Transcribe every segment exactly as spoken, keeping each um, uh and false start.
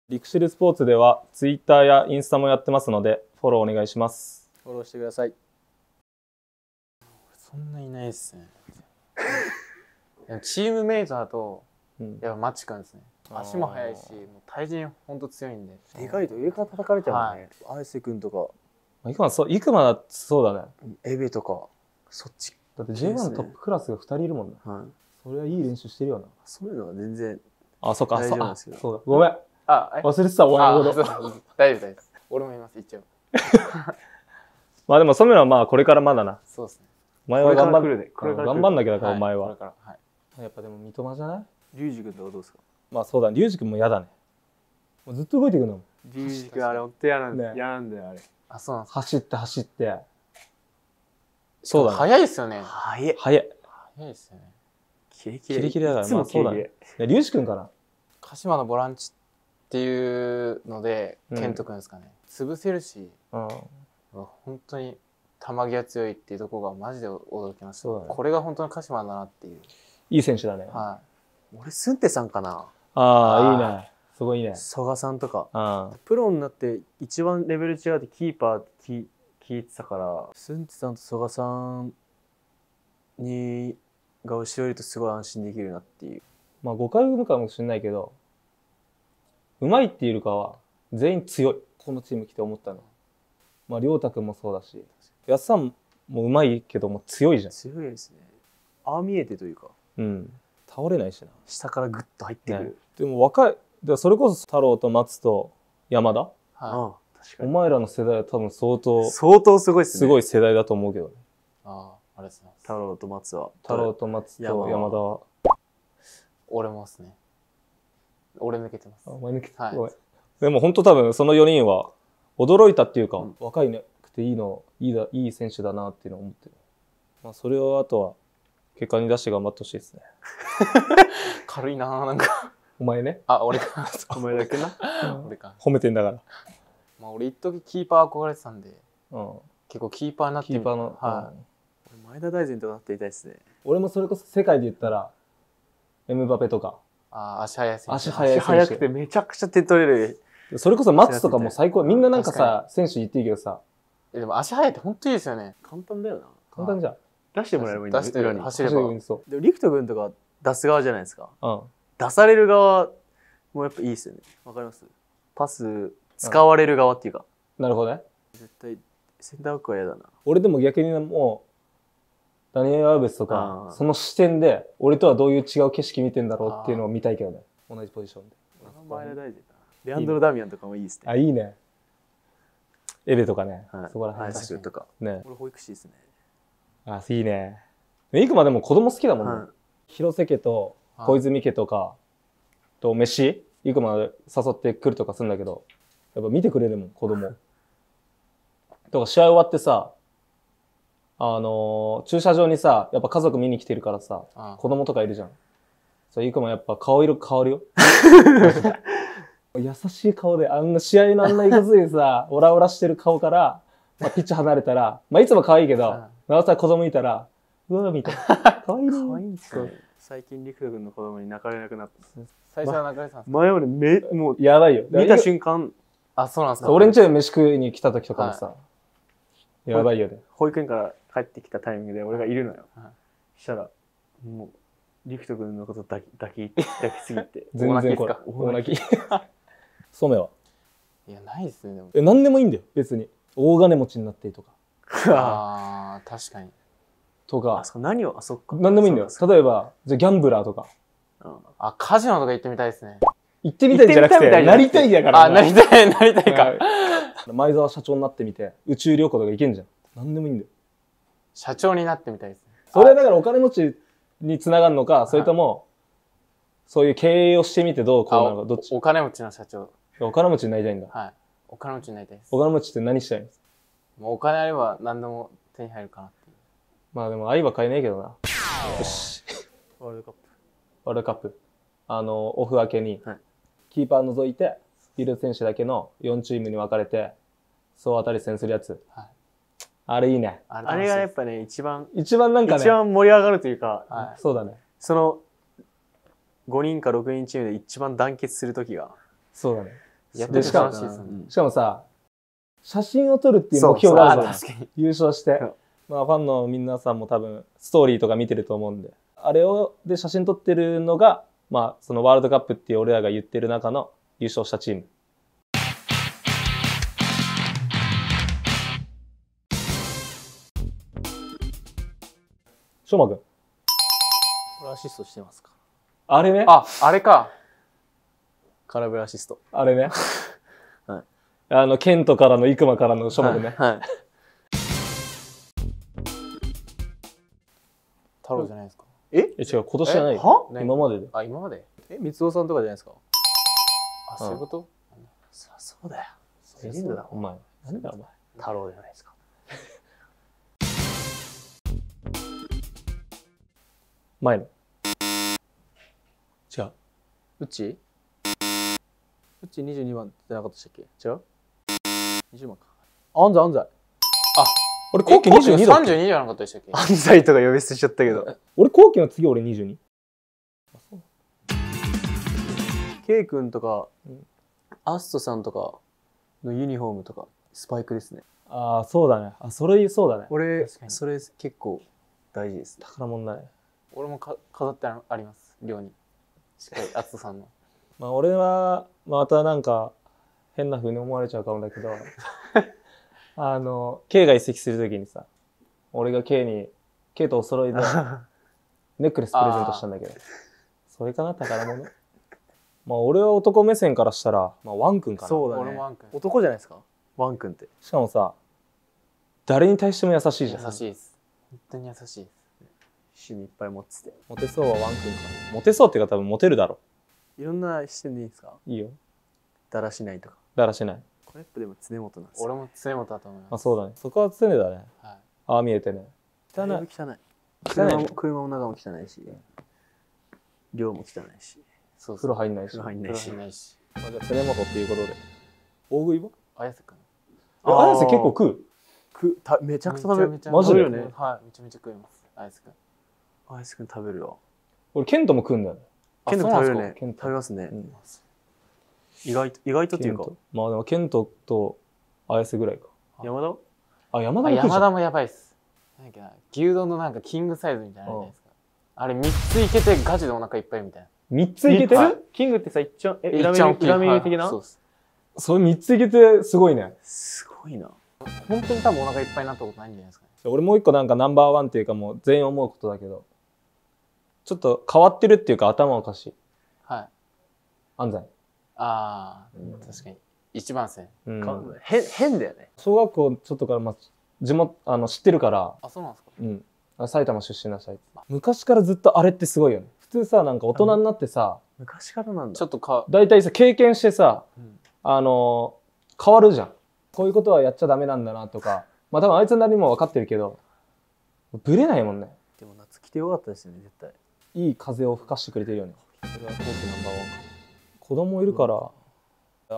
リクシルスポーツではツイッターやインスタもやってますのでフォローお願いします。 フォローしてください。そんないないっすね。チームメイトだと、うん、やっぱマッチ君ですね。足も速いし、もう対人ほんと強いんで。 でかいと上から叩かれちゃうもんね。はい、アイセ君とか。 生駒そう、生駒だそうだね。 エベとか、そっち。 だって ジェイワン のトップクラスがふたりいるもんね。はい。それはいい練習してるよな。 そういうのは全然。 あ、そっか、 大丈夫ですけど。 そうだ。ごめん。 あ、 忘れてた、お前のこと。 大丈夫、大丈夫です。俺もいます、一応。 まあでも、染めはまあ、これからまだな。 そうですね。 お前は頑張る。 これから頑張んなきゃだから、お前は。 これから。はい。 やっぱでも、三笘じゃない？ リュウジ君とかどうですか？ まあそうだ、リュウジ君も嫌だね。もうずっと動いてくるの。 リュウジ君あれ、本当嫌なんだよ。嫌なんだよ、あれ。 あ、そうなんですか。走って走って。そうだね。 速いっすよね。 速い。速い。 速いっすよね。 キレキレ。キレキレだから、まあそうだね。リュウジ君かな。 鹿島のボランチっていうので、健人君ですかね。潰せるし、本当に球際強いっていうところがマジで驚きました。これが本当に鹿島だなっていう。 いい選手だね。 はい。 俺、スンテさんかな。 ああ、いいね。すごいね。 曽我さんとか。プロになって一番レベル違うってキーパーって聞いてたから、スンテさんと曽我さんにが後ろいるとすごい安心できるなっていう。 まあ誤解を生むかもしれないけど、うまいっていうよりかは全員強い。このチーム来て思ったの。まあ亮太君もそうだし、安さんもうまいけども強いじゃん。 強いですね。ああ見えてというか。 うん。倒れないしな。 下からグッと入ってくる。 ね、でも若い、でそれこそ太郎と松と山田。 はい。ああ、確かに。 お前らの世代は多分相当相当すごいですね。 すごい世代だと思うけどね。 ああ、あれですね。 太郎と松は。 太郎と松と山田は。 俺もですね。俺抜けてます。 あ、お前抜けて、 はい、 ごめん。でも本当多分そのよにんは驚いたっていうか、うん、若いくていいの、いいだ、いい選手だなっていうのを思ってる。まあそれをあとは結果に出して頑張ってほしいですね。 軽いなぁ、なんか。 お前ね。 あ、俺か。 お前だけな。 俺か。褒めてんだから。 まあ俺一時キーパー憧れてたんで、うん、結構キーパーになってみたい。キーパーの。 はい。 うん、前田大然とかなっていたいですね。 俺もそれこそ世界で言ったら、エムバペとか。 ああ、足速い選手。 足速い選手。 足速くてめちゃくちゃ手取れる。 それこそ松とかも最高。みんななんかさ、選手言っていいけどさ。 でも足速いって本当いいですよね。 簡単だよな。 簡単じゃん。 出してもらえばいいんだ。 出してる。走れば。 でもリクト君とか出す側じゃないですか。 うん。 出される側もやっぱいいですよね。わかります？パス使われる側っていうか。 なるほどね。 絶対センターバックは嫌だな。 俺でも逆にもうダニエル・アウベスとかその視点で俺とはどういう違う景色見てんだろうっていうのを見たいけどね。同じポジションで。 前田大然だ。レアンドロ・ダミアンとかもいいですね。 あ、いいね。エベとかね。そこら辺。はい、とか。 ね。 俺保育士ですね。 あ、いいね。いくまでも子供好きだもんね。広瀬家と小泉家とかと飯いくまで誘ってくるとかするんだけど、やっぱ見てくれるもん、子供。とか試合終わってさ、あのー、駐車場にさ、やっぱ家族見に来てるからさ、ああ子供とかいるじゃん。そう、いくまやっぱ顔色変わるよ。優しい顔で、あんな試合のあんないかついさ、オラオラしてる顔から、まあ、ピッチ離れたら、まあいつも可愛いけど、なおさら子供いたら、うわみたいな。可愛いね。 可愛いんですね。最近陸斗君の子供に泣かれなくなった。 最初は泣かれてたんですか？前までめ、もう、 やばいよ。 見た瞬間。 あ、そうなんですか。 俺んちで飯食いに来た時とかもさ、やばいよね。 保育園から帰ってきたタイミングで俺がいるのよ。したら、もう、陸斗君のこと抱き、抱き、抱きすぎて。 全然これ。大泣き。染めは？ いや、ないですね、でも。 え、何でもいいんだよ、別に。大金持ちになってとか。 ああ、確かに。 とか。 何を、あ、そっか。 何でもいいんだよ。例えば、じゃあギャンブラーとか。 あ、カジノとか行ってみたいですね。 行ってみたいじゃなくて、なりたいだから。 あ、なりたい、なりたいか。 前澤社長になってみて、宇宙旅行とか行けんじゃん。何でもいいんだよ。 社長になってみたいですね。 それだからお金持ちにつながるのか、それとも、そういう経営をしてみてどうこうなのか、どっち？ お金持ちの社長。 お金持ちになりたいんだ。 はい。お金持ちになりたいです。 お金持ちって何したいんですか？ もうお金あれば何でも手に入るかなっていう。 まあでも愛は買えないけどな。よし。 ワールドカップ。 ワールドカップ。あの、オフ明けに、キーパー除いて、フィールド選手だけのよんチームに分かれて、総当たり戦するやつ。はい、あれいいね。 あれがやっぱね、一番、 一番なんかね、 一番盛り上がるというか、 はい、そうだね。 その、ごにんかろくにんチームで一番団結するときが。 そうだね。 やってでしかも楽しいですね。 しかもさ、写真を撮るっていう目標があるじゃん。 確かに優勝して。まあファンの皆さんも多分ストーリーとか見てると思うんで。あれを、で写真撮ってるのが、まあそのワールドカップっていう俺らが言ってる中の優勝したチーム。しょうまくん。 俺アシストしてますか。 あれね。 あ、あれか。 空振りアシスト。 あれね。 はい。 あの、ケントからのイクマからのしょうまくんね。 はい。はい、 太郎じゃないですか。 ええ、違う、今年じゃないよ。 は今までで。 あ、今までえ、三尾さんとかじゃないですか。 あ、そういうこと、 そりゃそうだよ。 レジェンドだ、お前。何だお前。 太郎じゃないですか。 前の。違う。 うちうちにじゅうにばんってなかったでしたっけ。違う ?にじゅうばんか。安西安西。 俺、後期にじゅうにだっけ。 さんじゅうにじゃなかったでしたっけ。 安西とか呼び捨てしちゃったけど。 俺、後期の次俺にじゅうに。 ケイ君とか、アストさんとかのユニフォームとかスパイクですね。 ああ、そうだね。あ、それそうだね。 俺確かにそれ結構大事ですね。 宝物だね。 俺もか飾ってあります。寮に。しっかり、アツトさんの。 まあ、俺は、またなんか、変な風に思われちゃうかもだけど、あの、K が移籍するときにさ、俺が K に、K とお揃いで、ネックレスプレゼントしたんだけど、それかな、宝物。まあ、俺は男目線からしたら、まあ、ワン君かな。 そうだね。 俺もワン君。 男じゃないですか。ワン君って。 しかもさ、誰に対しても優しいじゃん。 優しいです。本当に優しいです。 趣味いっぱい持ってて。 モテそうはワン君かな。モテそうっていうか多分モテるだろ。 いろんな視点でいいですか。 いいよ。 だらしないとか。 だらしない。 これやっぱでも常本なんですよ。 俺も常本だと思います。 あ、そうだね。そこは常だね。 はい。 ああ見えてね。汚い。 だいぶ汚い。 汚い車も車も中も汚いし、寮も汚いし、 そうそう。 風呂入んないし。 風呂入んないし風呂入ん。ないし。 まあ、じゃあ常本っていうことで。大食いは綾瀬くん。 あ綾瀬結構食う。 くためちゃくちゃ食べる。 めちゃめちゃマジで食べるよね。 はい。めちゃめちゃ食います。綾瀬くん。 アイスくん食べるよ。 俺ケントも食うんだよね。 あケントも食べるね。 そうなんケント食べますねう。ん意外と意外とっていうかケント。まあでもケントと綾瀬ぐらいか。 山田？ あ、山田あ、 も食うじゃん。 山田もやばいっす。なんだっけな、牛丼のなんかキングサイズみたいなのあるじゃないですか。あれみっついけてガチでお腹いっぱいみたいな。 みっついけてはいるキングってさ一丁えい裏メニュー裏メニュー的な？ そうっす。 それみっついけてすごいね。 すごいな。 本当に多分お腹いっぱいになったことないんじゃないですかね。 俺もう一個なんかナンバーワンっていうかもう全員思うことだけど、ちょっと変わってるっていうか頭おかしい。 はい。 安西。 ああ、確かに。一番線。 うんか変変だよね。 小学校ちょっとから、まあ、地元あの知ってるから、 あ、そうなんですか。 うん、あ埼玉出身だしあいつ昔からずっとあれってすごいよね。普通さなんか大人になってさ、 昔からなんだ。 ちょっとか、 大体さ経験してさ、 うんあのー変わるじゃん。こういうことはやっちゃダメなんだなとか、まあ多分あいつなりにも分かってるけど、ブレないもんね。 でも夏来てよかったですよね絶対。 いい風を吹かしてくれてるよね。それは後期ナンバーワンか。子供いるから、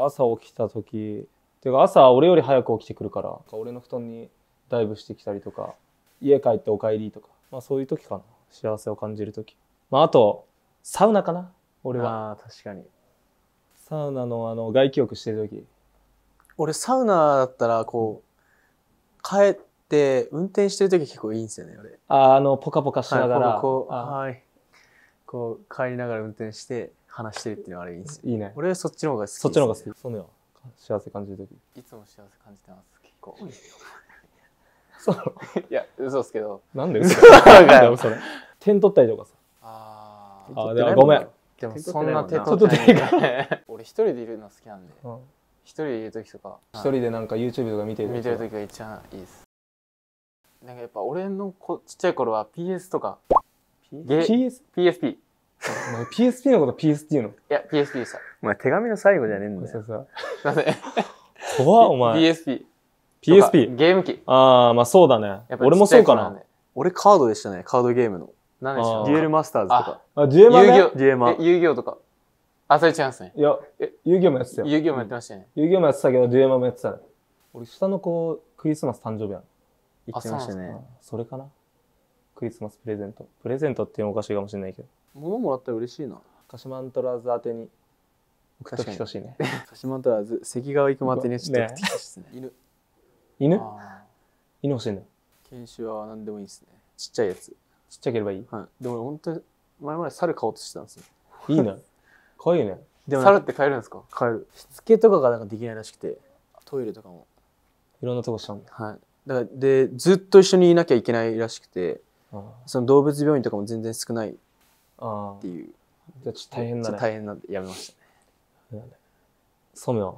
朝起きた時てか朝俺より早く起きてくるから、俺の布団にダイブしてきたりとか、家帰ってお帰りとか、まあそういう時かな。幸せを感じる時。まああとサウナかな。俺はああ確かに。 サウナのあの外気浴してる時。 俺サウナだったらこう帰って運転してる時結構いいんですよね俺。 ああのポカポカしながら、 はい、こうあはいこう帰りながら運転して話してるっていうのがあれいいんですよ。 いいね。 俺はそっちの方が好きです、ね。 そっちの方が好き。そうねよ。幸せ感じる時。 いつも幸せ感じてます。結構。 そう。 いや、嘘ですけど。 なんで嘘かよなんでそれ。点取ったりとかさ。 あああ。 でもごめん。 でもそんな手ちょっと取って手がない。俺一人でいるの好きなんで。 うん一人でいる時とか。 一人でなんか YouTube とか見てる見てる時が一番いいです。なんかやっぱ俺の子ちっちゃい頃は ピーエス とか。ゲピーエス？ ピーエスピー。いお前 ピーエスピー のこと ピーエス っていうの？ や、ピーエスピー でした。 お前手紙の最後じゃねえんだよ。 そうそう。 すいません。 怖っお前。 ピーエスピー。 ピーエスピー。 ゲーム機。 ああ、まあそうだね。 やっぱ俺もそうかな。 俺カードでしたね。カードゲームの。 何でしょう。 デュエルマスターズとか。 あ、ジュエマね。 遊戯王。 デュエマえ遊戯王とか。あ、それ違いますね。 いや、え、遊戯王もやってたよ。 遊戯王もやってましたよね。 遊戯王もやってたけど、ジュエマもやってたね。俺、下の子、クリスマス誕生日やん。 言ってましたね。 それかな。クリスマスプレゼント。プレゼントっていうのおかしいかもしれないけど。 物もらったら嬉しいな。 鹿島アントラーズ宛てに送っときてほしいね。 鹿島とはず関川行くまでにちょっと送ってきてほしいですね。犬。 犬あ犬欲しいんだよ。 犬種は何でもいいですね。ちっちゃいやつ。 ちっちゃければいい。 はい。でも本当に前まで猿飼おうとしてたんですよ。 いいね。かわいいね。 でも猿って飼えるんですか？ 飼える。しつけとかがなんかできないらしくて、トイレとかも。 いろんなとこしちゃうんだ。 はい。だからでずっと一緒にいなきゃいけないらしくて、 あその動物病院とかも全然少ないっあ。 ていう。 じゃあちょっと大変だね。 ちょっと大変なんでやめましたね。 ソメは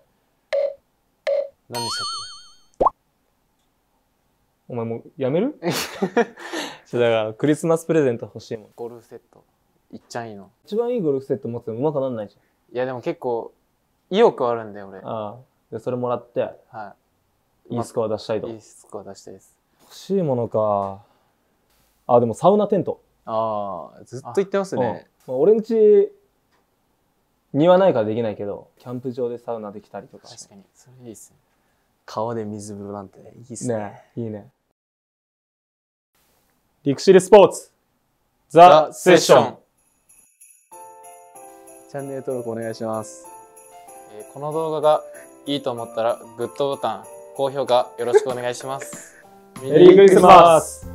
何でしたっお前もうやめるだからクリスマスプレゼント欲しいもん。 け？ゴルフセット。いっちゃんいいの。 一番いいゴルフセット持ってもうまくなんないじいやでも結構意欲はあるんで俺。 ゃん。ああ。で、それもらって、 はいいスコア出したいと。 いいスコア出したいです。 欲しいものか。あ、でもサウナテント。 ああ、ずっと言ってますね。 うん、俺んち、庭ないからできないけど、キャンプ場でサウナできたりとか。 確かにそれいいですね。 川で水風呂なんてね、いいっすね。 ねいいね。リクシルスポーツザ・セッション。 チャンネル登録お願いします。 えーこの動画がいいと思ったらグッドボタン、高評価よろしくお願いします。 メリークリスマス。